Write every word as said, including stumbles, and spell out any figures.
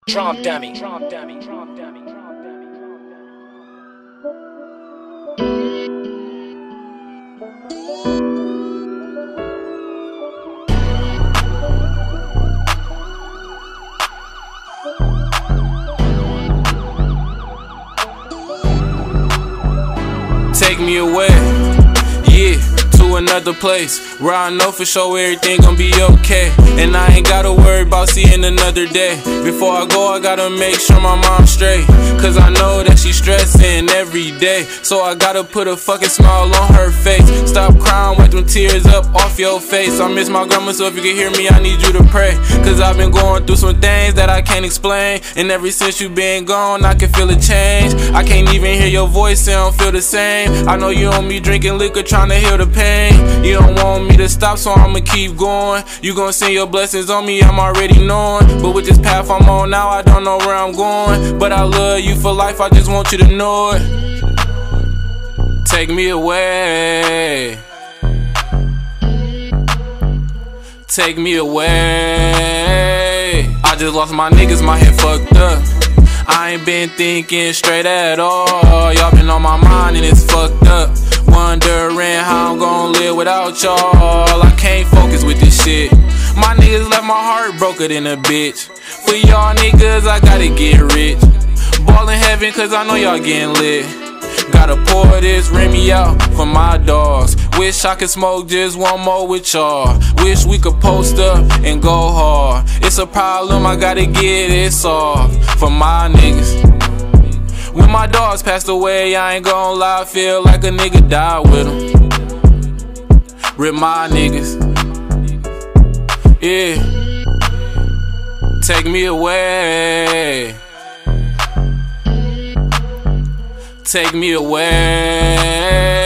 DrumDummie. DrumDummie. DrumDummie. Take me away, yeah, to another place where I know for sure everything gon' be okay, and I ain't gotta worry about seeing another day. Before I go, I gotta make sure my mom's straight, cause I know that she's stressing every day. So I gotta put a fucking smile on her face. Stop crying, wipe them tears up off your face. I miss my grandma, so if you can hear me, I need you to pray, cause I've been going through some things that I can't explain, and ever since you been gone, I can feel a change. I can't even hear your voice, and I don't feel the same. I know you on me drinking liquor, trying to heal the pain. You don't want me to stop, so I'ma keep going. You gon' send your blessings on me, I'm already knowing. But with this path I'm on now, I don't know where I'm going. But I love you for life, I just want you to know it. Take me away. Take me away. I just lost my niggas, my head fucked up. I ain't been thinking straight at all. Y'all been on my mind and it's fucked up. Wondering how I'm gon' live without y'all. I can't focus with this shit. My niggas left my heart broken than a bitch. For y'all niggas, I gotta get rich. Ball in heaven, cause I know y'all getting lit. Gotta pour this Remy out for my dogs. Wish I could smoke just one more with y'all. Wish we could post up and go hard. It's a problem, I gotta get it solved for my niggas. When my dogs passed away, I ain't gon' lie, I feel like a nigga died with them. Rip my niggas, yeah. Take me away. Take me away.